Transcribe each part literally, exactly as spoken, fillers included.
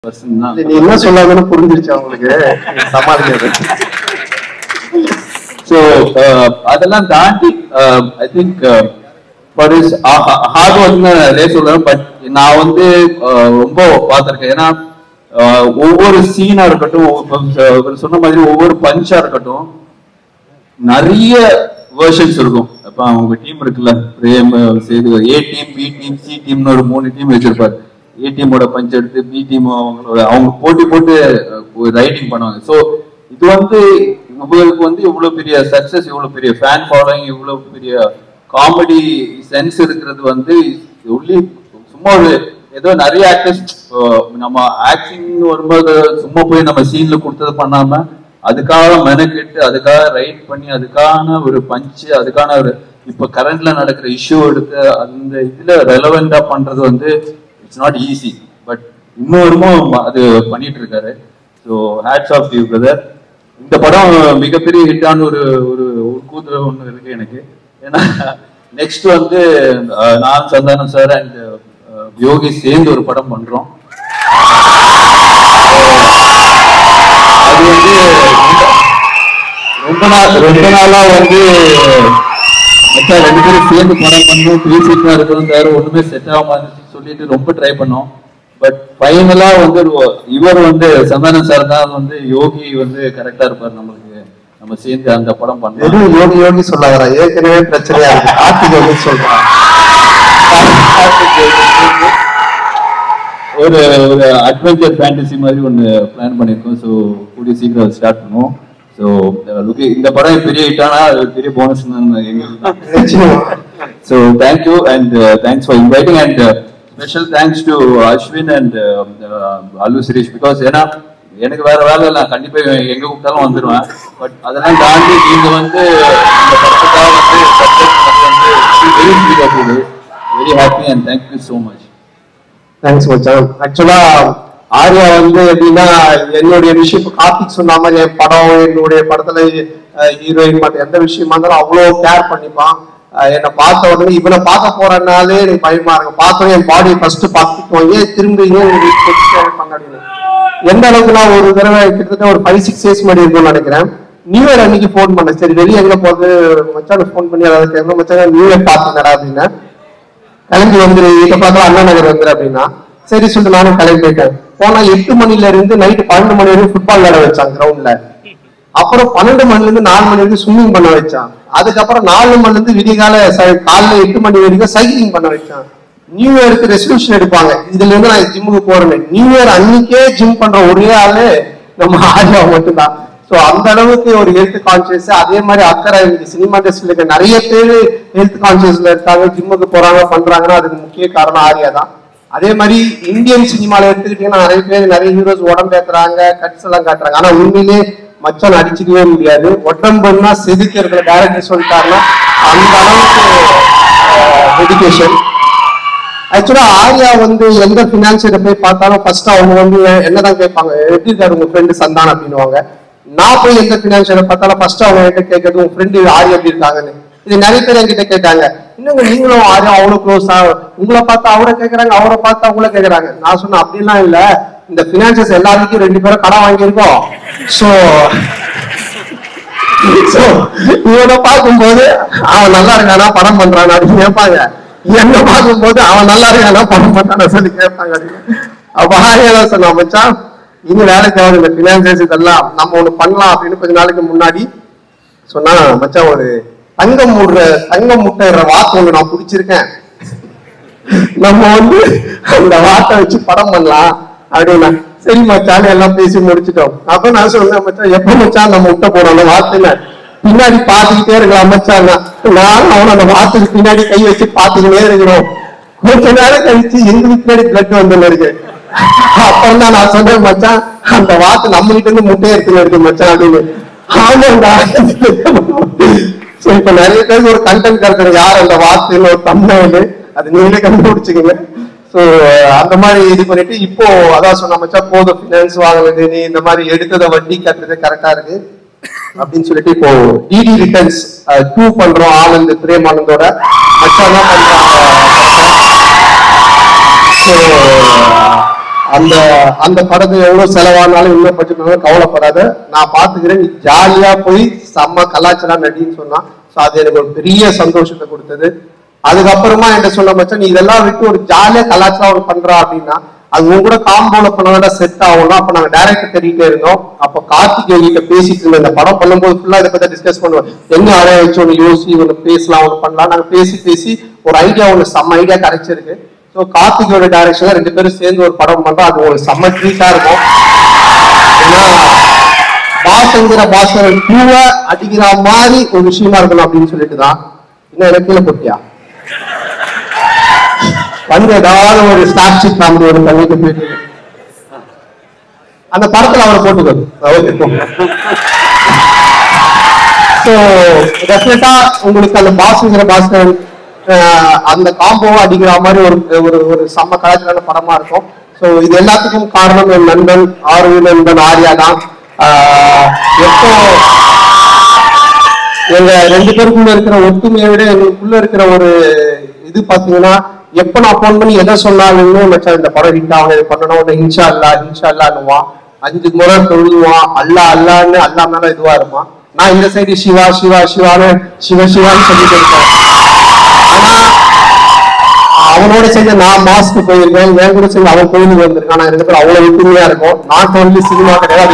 நீ என்ன சொல்லாமனு புரிஞ்சிருச்சு அவங்களுக்கு சமாளிக்கிறது. ஸோ அதெல்லாம் தாண்டி I think for is hard work நிறைய சொல்றேன். பட் நான் வந்து ரொம்ப பார்த்துருக்கேன். ஏன்னா ஒவ்வொரு சீனா இருக்கட்டும், சொன்ன மாதிரி ஒவ்வொரு பஞ்சா இருக்கட்டும், நிறைய வெர்ஷன்ஸ் இருக்கும். அப்ப அவங்க டீம் இருக்குல்ல, Prem Sethu, A team, B team, C டீம்னு ஒரு மூணு டீம் வச்சிருப்பாரு. ஏ டீமோட பஞ்ச் எடுத்து பி டீம் அவங்களோட அவங்க போட்டி போட்டு ரைட்டிங் பண்ணுவாங்க. ஸோ இது வந்து இவங்களுக்கு வந்து இவ்வளவு பெரிய சக்சஸ், இவ்வளவு பெரிய ஃபேன் ஃபாலோயிங், இவ்வளவு பெரிய காமெடி சென்ஸ் இருக்கிறது வந்து ஒன்லி சும்மா ஒரு ஏதோ நிறைய ஆக்டர்ஸ் நம்ம ஆக்டிங் வரும்போது சும்மா போய் நம்ம சீன்ல கொடுத்தது பண்ணாம அதுக்காக மெனக்கெட்டு அதுக்காக ரைட் பண்ணி அதுக்கான ஒரு பஞ்சு, அதுக்கான ஒரு இப்ப கரண்ட்ல நடக்கிற இஷ்யூ எடுத்து அந்த இதுல ரெலவெண்டா பண்றது வந்து இட்ஸ் நாட் ஈஸி. பட் இன்னொருமும் அது பண்ணிட்டு இருக்காரு. So hats off you brother. இந்த படம் மிகப்பெரிய ஹிட்டான ஒரு ஒரு கூத்து ஒன்று இருக்கு எனக்கு. ஏன்னா நெக்ஸ்ட் வந்து நான் சந்தானம் சார் அண்ட் யோகி சேர்ந்து ஒரு படம் பண்றோம். அது வந்து ரொம்ப நாள் ரொம்ப நாளா வந்து ரெண்டு பேரும் சேர்ந்து படம் பண்ணணும், பேசிட்டு தான் இருக்கணும், தவிர ஒண்ணுமே செட் ஆகாம இருந்துச்சு சொல்லிட்டு ரொம்ப ட்ரை பண்ணோம். பட் ஃபைனலா வந்து இவர் வந்து சந்தானம் சார் தான் வந்து யோகி வந்து கரெக்டா இருப்பார் நம்மளுக்கு. நம்ம சேர்ந்து அந்த படம் பண்ணோம். யோகி யோகி சொல்லாதரா, ஏற்கனவே பிரச்சனையா இருக்கு. கார்த்திக் யோகி சொல்றான். ஒரு ஒரு அட்வென்ச்சர் ஃபேண்டசி மாதிரி ஒன்று பிளான் பண்ணியிருக்கோம். ஸோ கூடிய சீக்கிரம் ஸ்டார்ட் பண்ணுவோம். ஸோ இந்த படம் பெரிய ஹிட்டானா அது பெரிய போனஸ் எங்களுக்கு. So thank you and thanks for inviting and special thanks to Ashwin and Allu Sirish. Because ஏன்னா எனக்கு வேற வேலை இல்லை, கண்டிப்பா எங்க கூப்பிட்டாலும் வந்துடுவேன். பட் அதெல்லாம் தாண்டி நீங்க வந்து இந்த படத்துக்காக வந்து very happy and thank you so much. Thanks மச்சான். ஆக்சுவலா ஆர்யா வந்து எப்படின்னா என்னுடைய விஷயம் இப்போ கார்த்திக் சொன்ன மாதிரி என் படம் என்னுடைய படத்துல ஹீரோயின் மற்ற எந்த விஷயமா இருந்தாலும் அவ்வளோ கேர் பண்ணிப்பான். என்னை பார்த்த உடனே இவனை பார்க்க போறதுனாலே எனக்கு பயமா இருக்கும். பார்த்தோன்னே என் பாடியை ஃபர்ஸ்ட் பார்த்துக்குவோம், ஏன் திரும்பி பண்ண எந்த அளவுக்கு நான் ஒரு தடவை கிட்டத்தட்ட ஒரு ஃபைவ் சிக்ஸ் இயர்ஸ் முன்னாடி இருக்கும்னு நினைக்கிறேன். நியூ இயர் அன்னைக்கு ஃபோன் பண்ணேன். சரி வெளியே எங்க போகுது மச்சான் ஃபோன் பண்ணி அதாவது எங்க மச்சான் நியூ இயர் பார்த்துங்கடா அப்படின்னா, கிளம்பி வந்துரு வீட்டை பார்த்தா அண்ணா நகர் வந்துரு அப்படின்னா சரி சொல்லிட்டு நானும் கிளம்பி போயிட்டேன். போனா எட்டு மணில இருந்து நைட்டு பன்னெண்டு மணி வரைக்கும் ஃபுட்பால் விளையாட வச்சான் கிரவுண்ட்ல. அப்புறம் பன்னெண்டு மணில இருந்து நாலு மணி வரைக்கும் ஸ்விம்மிங் பண்ண வச்சான். அதுக்கப்புறம் நாலு மணில இருந்து விடிகால காலைல எட்டு மணி வரைக்கும் சைக்கிளிங் பண்ண வச்சான். நியூ இயருக்கு ரெசல்யூஷன் எடுப்பாங்க, இதுல இருந்து நான் ஜிம்முக்கு போறேன். நியூ இயர் அன்னைக்கே ஜிம் பண்ற ஒரே ஆளு நம்ம ஆர்யா மட்டும்தான். ஸோ அந்த அளவுக்கு ஒரு ஹெல்த் கான்சியஸ், அதே மாதிரி அக்கறை இன்னைக்கு சினிமா இண்டஸ்ட்ரியில இருக்க நிறைய பேர் ஹெல்த் கான்சியஸ்ல இருக்காங்க, ஜிம்முக்கு போறாங்க பண்றாங்கன்னா அதுக்கு முக்கிய காரணம் ஆர்யா தான். அதே மாதிரி இந்தியன் சினிமால எடுத்துக்கிட்டீங்கன்னா நிறைய பேர் நிறைய ஹீரோஸ் உடம்பு ஏத்துறாங்க, கட்ஸ் எல்லாம் காட்டுறாங்க. ஆனா உண்மையிலே மச்சான் அடிச்சுக்கவே முடியாது. உடம்புன்னா செதுக்கிறதுல டைரக்டர் சொல்லிட்டாருன்னா அந்த அளவுக்கு டெடிகேஷன். ஆக்சுவலா ஆர்யா வந்து எந்த பினான்சியரை போய் பார்த்தாலும் ஃபர்ஸ்ட் அவங்க வந்து என்னதான் கேட்பாங்க, எப்படி இருக்காரு உங்க ஃப்ரெண்டு சந்தானம் அப்படின்னுவாங்க. நான் போய் எந்த பினான்சியரை பார்த்தாலும் ஃபர்ஸ்ட் அவங்க கிட்ட கேட்கறது உங்க ஃப்ரெண்டு ஆர்யா எப்படி இருக்காங்கன்னு. இது நிறைய பேர் என்கிட்ட கேட்டாங்க, இன்னும் நீங்களும் ஆர்யா அவ்வளவு க்ளோஸா, உங்களை பார்த்தா அவரை கேட்கறாங்க, அவரை பார்த்தா அவங்கள கேட்கறாங்க. நான் சொன்னேன் அப்படிலாம் இல்ல, இந்த பினான்சியர்ஸ் எல்லாருக்கும் ரெண்டு பேரும் கடன் வாங்கியிருக்கோம். சோ இவனை பார்க்கும்போது அவன் நல்லா இருக்கானா படம் பண்றான் அப்படின்னு கேட்பாங்க, என்ன பார்க்கும்போது அவன் நல்லா இருக்கானா படம் பண்றான்னு சொல்லி கேட்பாங்க. அப்ப ஆர்யா சொன்னா மச்சான் இனி வேலைக்கு ஆகுது இந்த பினான்சியர்ஸ் இதெல்லாம் நம்ம ஒண்ணு பண்ணலாம் அப்படின்னு கொஞ்ச நாளைக்கு முன்னாடி சொன்னா, மச்சான் ஒரு தங்கம் முடுற தங்கம் முட்டைற வாக்கு ஒண்ணு நான் பிடிச்சிருக்கேன், நம்ம வந்து அந்த வாட்டை வச்சு படம் பண்ணலாம் அப்படின்னா. சரி மச்சான் எல்லாம் பேசி முடிச்சிட்டோம். அப்ப நான் சொன்னேன் மச்சான் எப்ப மச்சான் நம்ம முட்டை போடணும் வாத்துல பின்னாடி பாத்துக்கிட்டே இருக்கலாம் மச்சான். நான் அவன் அந்த வாத்துக்கு பின்னாடி கை வச்சு பாத்துக்கிட்டே இருக்கிறோம். கொஞ்ச நேரம் கழிச்சு எங்களுக்கு பின்னாடி பிளட் வந்து இருக்கு. அப்புறம் தான் நான் சொன்னேன் மச்சான் அந்த வாத்து நம்ம கிட்ட இருந்து முட்டையை எடுத்துன்னு இருக்கு மச்சான் அப்படின்னு. ஆமாண்டா. சோ இப்ப நிறைய பேருக்கு ஒரு கண்டென்ட் கிடைக்கிறது யார் அந்த வாத்துன்னு ஒரு தமிழ் அது நீங்களே கண்டுபிடிச்சுக்கோங்க. ஸோ அந்த மாதிரி இது பண்ணிட்டு இப்போ அதான் சொன்ன மச்சா போதும் பினான்ஸ் வாங்குறது நீ இந்த மாதிரி எடுத்ததை வட்டி கட்டுறது கரெக்டா இருக்கு அப்படின்னு சொல்லிட்டு இப்போ டிடி ரிட்டர்ன்ஸ் டூ பண்றோம். ஆனந்த் பிரேம் ஆனந்தோட மச்சான் தான் பண்றாங்க. அந்த அந்த படத்துக்கு எவ்வளவு செலவானாலும் இன்னும் பட்ஜெட் கவலைப்படாத, நான் பாத்துக்கிறேன், நீ ஜாலியா போய் செம்ம கலாச்சாரம் நடின்னு சொன்னா. ஸோ அது எனக்கு ஒரு பெரிய சந்தோஷத்தை கொடுத்தது. அதுக்கப்புறமா என்கிட்ட சொல்ல மச்சான், நீ இதெல்லாம் விட்டு ஒரு ஜாலியா கலாச்சாரம் பண்றா அப்படின்னா அது உங்க கூட காம்போல பண்ண செட் ஆகணும். அப்ப நாங்க டைரக்டர் தேடிட்டே இருந்தோம். அப்ப கார்த்திகை கிட்ட பேசிட்டு இருந்தோம். இந்த படம் பண்ணும்போது ஃபுல்லா இதை பத்தி டிஸ்கஸ் பண்ணுவோம். எங்க அடைய வச்சு ஒன்று யோசி, ஒன்று பேசலாம், ஒன்று பண்ணலாம். நாங்க பேசி பேசி ஒரு ஐடியா, ஒன்று செம்ம ஐடியா கிடைச்சிருக்கு. ஸோ கார்த்திகோட டைரக்ஷன்ல ரெண்டு பேரும் சேர்ந்து ஒரு படம் பண்றோம். அது ஒரு செம்ம ட்ரீட்டா இருக்கும். ஏன்னா பாசங்கிற பாசங்கள் பூவ அடிக்கிற மாதிரி ஒரு விஷயமா இருக்கணும் அப்படின்னு சொல்லிட்டு தான். இன்னும் எனக்கு கீழே போட்டியா வந்து ஏதாவது ஒரு ஸ்டார்ட் ஷீட் காமெடி ஒரு பண்ணிட்டு போயிட்டு அந்த படத்துல அவரை போட்டுக்கணும். ஸோ டெஃபினட்டா உங்களுக்கு அந்த பாசங்கிற பாசங்கள் அந்த காம்போவை அடிக்கிற மாதிரி ஒரு ஒரு ஒரு செம்ம கலாச்சார படமா இருக்கும். ஸோ இது எல்லாத்துக்கும் காரணம் என் நண்பன் ஆர்வி நண்பன் ஆர்யா தான். எப்போ எங்க ரெண்டு பேருக்குள்ள இருக்கிற ஒத்துமையை விட எங்களுக்குள்ள இருக்கிற ஒரு இது பாத்தீங்கன்னா, எப்ப நான் போன் பண்ணி எதை சொன்னாலும் மச்சான் இந்த படம் ஹிட் ஆகணும், இது பண்ணணும், இன்ஷா அல்லா இன்ஷா அல்லான்னுவான். அஞ்சு முறை தொழுவான், அல்லா அல்லான்னு அல்லா மேல இதுவா இருப்பான். நான் இந்த சைடு சிவா சிவா சிவான்னு சிவ சிவான்னு சொல்லிட்டு இருக்கேன். ஆனா அவனோட சேர்ந்து நான் மாஸ்க்கு போயிருக்கேன், என் கூட சேர்ந்து அவன் கோயிலுக்கு வந்திருக்கான். நான் ரெண்டு பேரும் அவ்வளவு ஒத்துமையா இருக்கும். நாட் ஓன்லி சினிமா கிடையாது,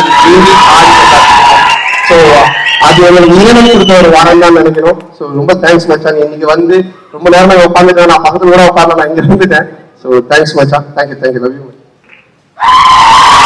ஸோ அது எங்களுக்கு ஈரணும் கொடுத்த ஒரு வாரம் தான் நினைக்கிறோம். ஸோ ரொம்ப தேங்க்ஸ் மச்சான். இன்னைக்கு வந்து ரொம்ப நேரமா உட்காந்துட்டேன், நான் பக்கத்துல கூட உட்காந்து நான் இங்க இருந்துட்டேன். ஸோ தேங்க்ஸ் மச்சான். Thank you thank you love you.